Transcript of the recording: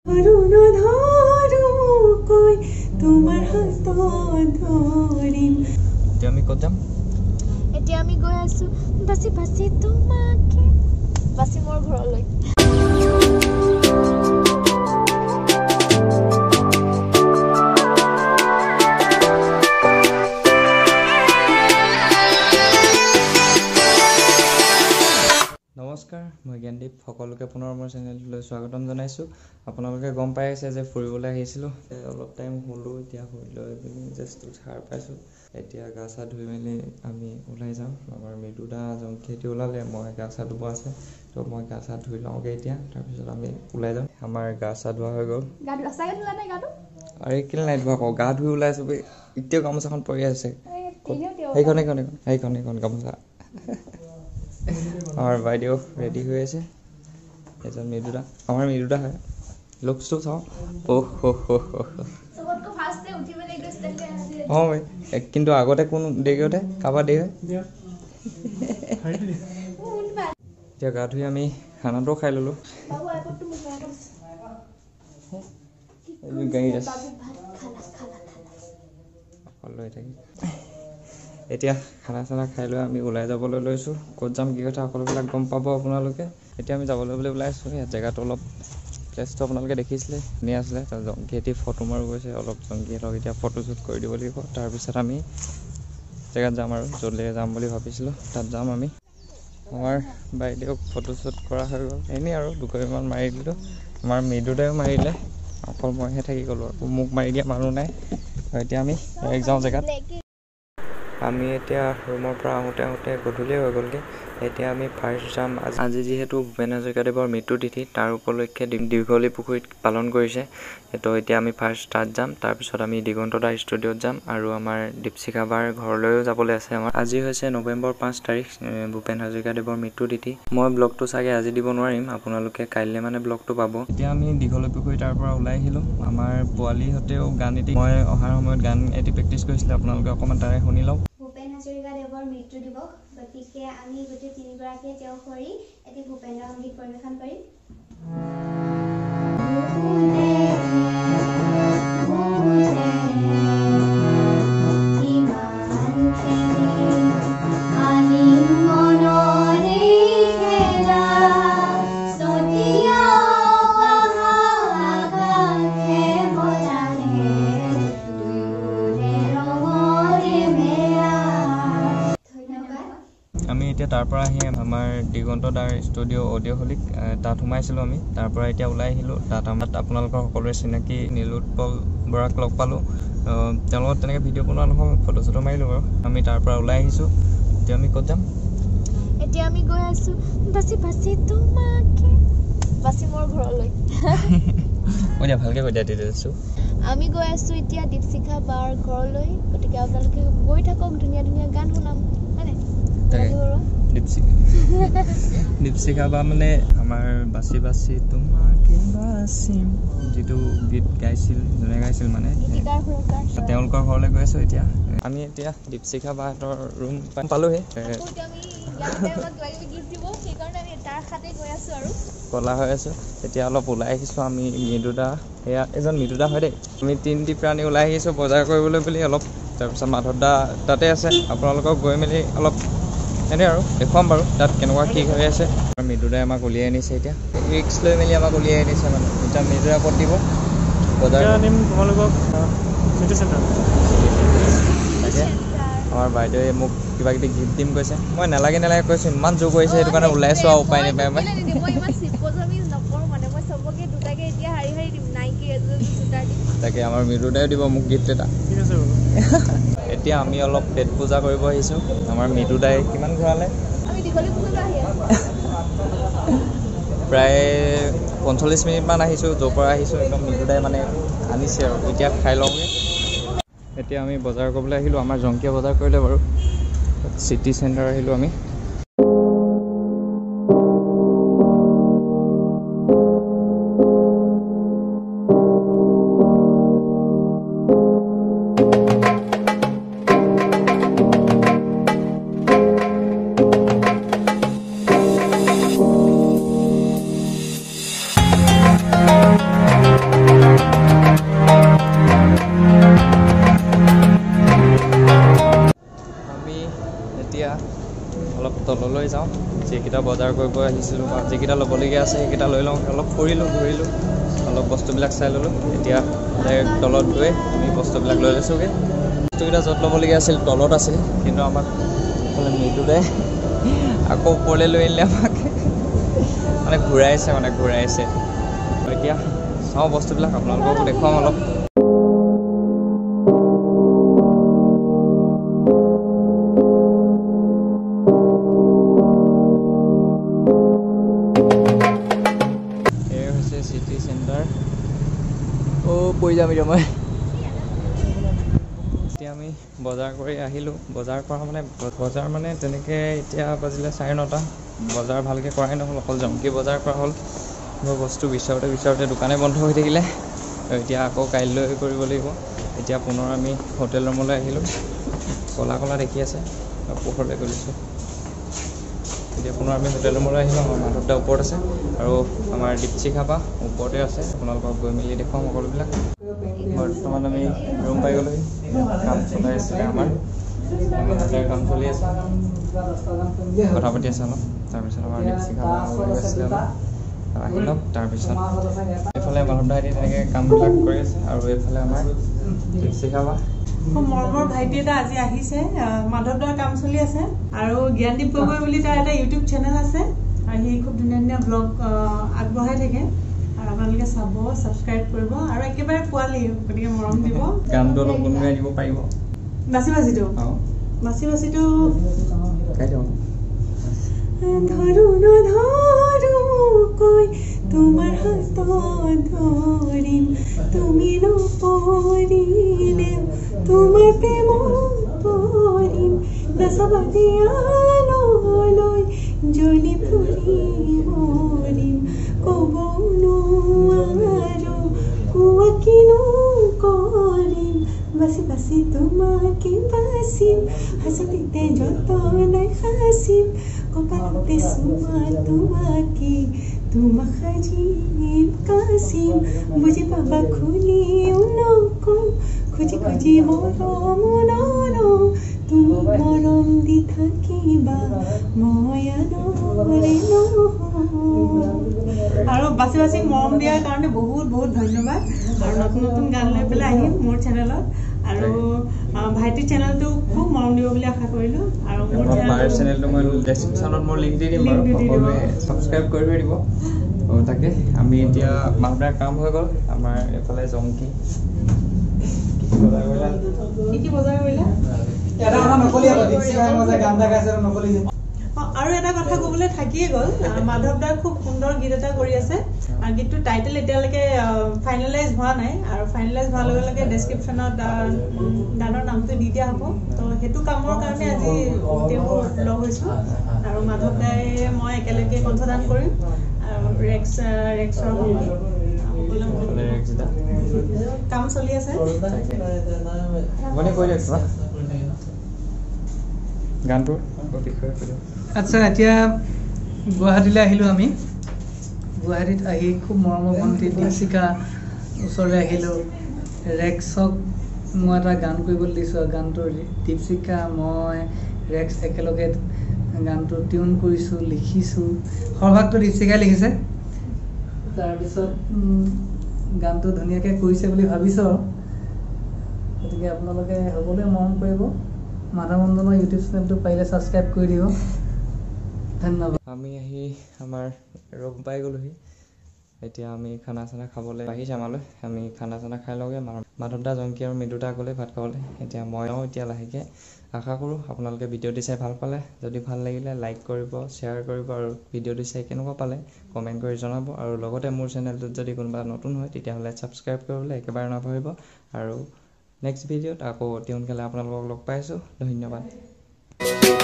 এতিয়া আমি ক'ত যাম? এতিয়া আমি গৈ আছো বাছি বাছি তোমাকে বাছি মোৰ ঘৰলৈ। নমস্কাৰ, মই জ্ঞানদীপ। সকলোকে পুনৰ মোৰ চেনেলটোলৈ স্বাগতম জনাইছোঁ। আপোনালোকে গম পাই আছে যে ফুৰিবলৈ আহিছিলোঁ। অলপ টাইম শুলোঁ, এতিয়া শুই লৈ পিনি জাষ্ট সাৰ পাইছোঁ। এতিয়া গা চা ধুই মেলি আমি ওলাই যাওঁ। আমাৰ মৃদুদা জংকীহেতি ওলালে, মই গা চা ধুব আছে, তো মই গা চা ধুই লওঁগৈ এতিয়া। তাৰপিছত আমি ওলাই যাওঁ। আমাৰ গা চা ধোৱা হৈ গ'ল। আৰে কেলৈ নাই ধোৱা আকৌ, গা ধুই ওলাইছোঁ। এতিয়াও গামোচাখন পৰি আছে, সেইখন গামোচা। আমাৰ বাইদেউ ৰেডি হৈ আছে, এজন মৃদুদা, আমাৰ মৃদুদা হয়। লুকছটো চাওঁ, হয়। কিন্তু আগতে কোন দেৰিতে কাৰোবাৰ দেৰি হয়। এতিয়া গা ধুই আমি খানাটো খাই ল'লোঁ। গাড়ীত আছে লৈ থাকি। এতিয়া খানা চানা খাই লৈ আমি ওলাই যাবলৈ লৈছোঁ। ক'ত যাম কি কথা সকলোবিলাক গম পাব আপোনালোকে। এতিয়া আমি যাবলৈ বুলি ওলাই আছোঁ। ইয়াত জেগাটো অলপ প্লেচটো আপোনালোকে দেখিছিলে, ধুনীয়া আছিলে। তাত জংকীহেতি ফটো মাৰো গৈছে, অলপ জংকীহেতক এতিয়া ফটোশ্বুট কৰি দিব লাগিব। তাৰপিছত আমি জেগাত যাম আৰু য'লৈ যাম বুলি ভাবিছিলোঁ তাত যাম আমি। আমাৰ বাইদেউক ফটোশ্বুট কৰা হৈ গ'ল। এনেই আৰু দুকপিমান মাৰি দিলোঁ। আমাৰ মৃদুদায়ো মাৰিলে, অকল মইহে থাকি গ'লোঁ আৰু মোক মাৰি দিয়া মানুহ নাই। এতিয়া আমি ডাইৰেক্ট যাওঁ জেগাত। আমি এতিয়া ৰুমৰ পৰা আহোঁতে গধূলি হৈ গ'লগৈ। এতিয়া আমি ফাৰ্ষ্ট যাম। আজি যিহেতু ভূপেন হাজৰিকাদেৱৰ মৃত্যু তিথি, তাৰ উপলক্ষে দীঘলী পুখুৰীত পালন কৰিছে। তো এতিয়া আমি ফাৰ্ষ্ট তাত যাম। তাৰপিছত আমি দিগন্ত দাৰ ষ্টুডিঅ'ত যাম আৰু আমাৰ দীপশিখা বাৰ ঘৰলৈও যাবলৈ আছে আমাৰ। আজি হৈছে নৱেম্বৰ 5 তাৰিখ, ভূপেন হাজৰিকাদেৱৰ মৃত্যু তিথি। মই ব্লগটো চাগে আজি দিব নোৱাৰিম, আপোনালোকে কাইলৈ মানে ব্লগটো পাব। এতিয়া আমি দীঘলী পুখুৰী তাৰ পৰা ওলাই আহিলোঁ। আমাৰ পোৱালিহঁতেও গান এটি, মই অহাৰ সময়ত গান এটি প্ৰেক্টিচ কৰিছিলে, আপোনালোকে অকণমান তাৰে শুনি লওক। ভূপেন হাজৰিকাদেৱৰ মৃত্যু দিৱস, গতিকে আমি গোটেই তিনিগৰাকীয়ে তেওঁক কৰি এটি ভূপেন্দ্ৰ সংগীত পৰিৱেশন কৰিম। আমি এতিয়া তাৰ পৰা আহি আমাৰ দিগন্ত দাৰ ষ্টুডিঅ' অডিঅ'হলিক তাত সোমাইছিলোঁ আমি। তাৰ পৰা এতিয়া ওলাই আহিলোঁ। তাত আপোনালোকৰ সকলোৰে চিনাকি নীলোৎপল বৰাক লগ পালোঁ। তেওঁৰ লগত তেনেকৈ ভিডিঅ' বনোৱা নহ'ল, ফটো চটো মাৰিলোঁ বাৰু। আমি তাৰ পৰা ওলাই আহিছোঁ। এতিয়া আমি ক'ত যাম? এতিয়া আমি গৈ আছোঁ বাছি বাছি তোমাকে বাছি মোৰ ঘৰলৈ। মই এতিয়া ভালকৈ কৈ দিয়া দিছোঁ। আমি গৈ আছোঁ এতিয়া দীপশিখা বাৰ ঘৰলৈ। গতিকে আপোনালোকে গৈ থাকক, ধুনীয়া ধুনীয়া গান শুনাম, হয়নে? দীপশিখা বা মানে আমাৰ বাছি বাছি তোমাকে বাচিম যিটো গীত গাইছিল, যোনে গাইছিল মানে, তেওঁলোকৰ ঘৰলৈ গৈ আছোঁ এতিয়া। আমি এতিয়া দীপশিখা বাহঁতৰ ৰুম পালোহি। কলা হৈ আছোঁ। এতিয়া অলপ ওলাই আহিছোঁ আমি মৃদুদা, এয়া এজন মৃদুদা হয় দেই। আমি তিনিটি প্ৰাণী ওলাই আহিছোঁ বজাৰ কৰিবলৈ বুলি অলপ। তাৰপিছত মাধৱদা তাতে আছে, আপোনালোকক গৈ মেলি অলপ এনেই আৰু দেখুৱাম বাৰু তাত কেনেকুৱা কি হৈ আছে। মৃদুদাই আমাক উলিয়াই আনিছে, এতিয়া ৰিক্স লৈ মেলি আমাক উলিয়াই আনিছে মানে। এতিয়া মৃদুদাই ক'ত দিব বজাৰ আনিম তোমালোকক? তাকে আমাৰ বাইদেৱে মোক কিবা কিবি গিফ্ট দিম কৈছে। মই নালাগে কৈছোঁ, ইমান জোৰ কৰিছে, সেইটো কাৰণে ওলাইছোঁ আৰু উপায় নাপায় মই। তাকে আমাৰ মৃদুদায়ো দিব মোক গিফ্ট এটা। এতিয়া আমি অলপ পেট পূজা কৰিব আহিছোঁ। আমাৰ মৃদুদাই কিমান ঘূৰালে? প্ৰায় 45 মিনিটমান আহিছোঁ, য'ৰ পৰা আহিছোঁ একদম মৃদুদাই মানে আনিছে আৰু। এতিয়া খাই লওঁগৈ। এতিয়া আমি বজাৰ কৰিবলৈ আহিলোঁ। আমাৰ জংকীয়ে বজাৰ কৰিলে বাৰু। চিটি চেণ্টাৰ আহিলোঁ আমি। যাওঁ যিকেইটা বজাৰ কৰিব আহিছিলোঁ বা যিকেইটা ল'বলগীয়া আছে সেইকেইটা লৈ লওঁ অলপ ফুৰিলোঁ ঘূৰিলোঁ অলপ বস্তুবিলাক চাই ল'লোঁ এতিয়া ডাইৰেক্ট তলত গৈ আমি বস্তুবিলাক লৈ লৈছোঁগৈ বস্তুকেইটা য'ত ল'বলগীয়া আছিল তলত আছিল কিন্তু আমাক মৃদুলে আকৌ ওপৰলৈ লৈ আনিলে আমাক মানে ঘূৰাইছে এতিয়া চাওঁ বস্তুবিলাক আপোনালোককো দেখুৱাম অলপ চিটি চেণ্টাৰ পৰি যাম এতিয়া মই এতিয়া আমি বজাৰ কৰি আহিলোঁ বজাৰ কৰা মানে তেনেকৈ এতিয়া বাজিলে 9:30 বজাৰ ভালকৈ কৰাই নহ'ল অকল জংকী বজাৰ কৰা হ'ল মোৰ বস্তু বিচাৰোঁতে দোকানে বন্ধ হৈ থাকিলে এতিয়া আকৌ কাইলৈ কৰিব লাগিব এতিয়া পুনৰ আমি হোটেল ৰুমলৈ আহিলোঁ ক'লা দেখি আছে পোহৰলৈ গৈছোঁ এতিয়া পুনৰ আমি হোটেল ৰুমলৈ আহিলোঁ আমাৰ মাধৱদা ওপৰত আছে আৰু আমাৰ দীপশিখা বা ওপৰতে আছে আপোনালোকক গৈ মেলি দেখুৱাম সকলোবিলাক বৰ্তমান আমি ৰুম পাই গ'লোহি কাম চলাই আছিলে আমাৰ কাম চলি আছে কথা পাতি আছে অলপ তাৰপিছত আমাৰ দীপশিখা বা আছিলে অলপ আহি লওক তাৰপিছত এইফালে মাধৱদা এতিয়া তেনেকৈ কামবিলাক কৰি আছে আৰু এইফালে আমাৰ দীপশিখা বা মৰমৰ ভাইটি এটা আজি আহিছে মাধৱদাৰ কাম চলি আছে আৰু জ্ঞানদীপ গগৈ বুলি তাৰ এটা ইউটিউব চেনেল আছে আৰু সি খুব ধুনীয়া ব্লগ আগবঢ়াই থাকে আৰু আপোনালোকে চাব ছাবস্ক্ৰাইব কৰিব আৰু একেবাৰে পোৱালি গতিকে মৰম দিব গানটো অলপ গুণগুণাই দিব পাৰিব বাচিটো গাই দিওঁ ধৰো নধৰোকৈ তোমাৰ হাতত ধৰিম তুমি নপৰিলে তোমাৰ প্ৰেমত পৰিম নাচাবাদিয়ালৈ জ্বলি ফুৰি মৰিম ক'ব নোৱাৰো কোৱা কিনো কৰিম বাচি তোমাকে বাচিম হাজতে যতনাই সাচিম কপালতে চুমা তোমাকে তোমাক সাজিম কাচিম বুজি পাবা খুলিও নকওঁ খুজি মৰম নলওঁ তুমি মৰম দি থাকিবা মই আনৰে আৰু বাচি মৰম দিয়াৰ কাৰণে বহুত ধন্যবাদ আৰু নতুন গান লৈ পেলাই আহিম মোৰ চেনেলত আৰু ভাইটিৰ চেনেলটো খুব মৰম দিব বুলি আশা কৰিলোঁ আৰু মোৰ চেনেলটো মই ডেছক্ৰিপশ্যনত মই লিংক দি দিম বাৰু সকলোৱে ছাবস্ক্ৰাইব কৰি দিব তাকে আমি এতিয়া মাধৱদাৰ কাম হৈ গ'ল আমাৰ এইফালে জংকী কি বজাৰ কৰিলা আৰু এটা কথা ক'বলৈ থাকিয়ে গ'ল মাধৱদাৰ খুব সুন্দৰ গীত এটা কৰি আছে আৰু গীতটোৰ টাইটেল এতিয়ালৈকে ফাইনেলাইজ হোৱা নাই আৰু ফাইনেলাইজ হোৱাৰ লগে লগে ডেছক্ৰিপশ্যনত গানৰ নামটো দি দিয়া হ'ব তো সেইটো কামৰ কাৰণে আজি গোটেইবোৰ লগ হৈছোঁ আৰু মাধৱদাই মই একেলগে কণ্ঠদান কৰিম আৰু ৰেক্সৰ কাম চলি আছে গানটোৰ বিষয়ে আচ্ছা এতিয়া গুৱাহাটীলৈ আহিলোঁ আমি গুৱাহাটীত আহি খুব মৰমৰ ভণ্টি দীপশিখা ওচৰলৈ আহিলোঁ ৰেক্সক মই এটা গান কৰিবলৈ দিছোঁ আৰু গানটোৰ দীপশিখা মই ৰেক্স একেলগে গানটো টিউন কৰিছোঁ লিখিছোঁ সৰভাগটো দীপশিখাই লিখিছে তাৰপিছত গানটো ধুনীয়াকৈ কৰিছে বুলি ভাবিছোঁ আৰু গতিকে আপোনালোকে সকলোৱে মৰম কৰিব মাধৱমন্দনৰ ইউটিউব চেনেলটো পাৰিলে ছাবস্ক্ৰাইব কৰি দিব ধন্যবাদ আমি আহি আমাৰ ৰুম পাই গ'লোহি এতিয়া আমি খানা চানা খাবলৈ আহিছে আমালৈ আমি খানা চানা খাই লওঁগৈ মাধৱদা জংকী আৰু মৃদুদা গ'লে ভাত খাবলৈ এতিয়া ময়ো এতিয়া লাহেকৈ আশা কৰোঁ আপোনালোকে ভিডিঅ'টো চাই ভাল পালে যদি ভাল লাগিলে লাইক কৰিব শ্বেয়াৰ কৰিব আৰু ভিডিঅ'টো চাই কেনেকুৱা পালে কমেণ্ট কৰি জনাব আৰু লগতে মোৰ চেনেলটোত যদি কোনোবা নতুন হয় তেতিয়াহ'লে ছাবস্ক্ৰাইব কৰিবলৈ একেবাৰে নাপাহৰিব আৰু নেক্সট ভিডিঅ'ত আকৌ অতি সোনকালে আপোনালোকক লগ পাইছোঁ ধন্যবাদ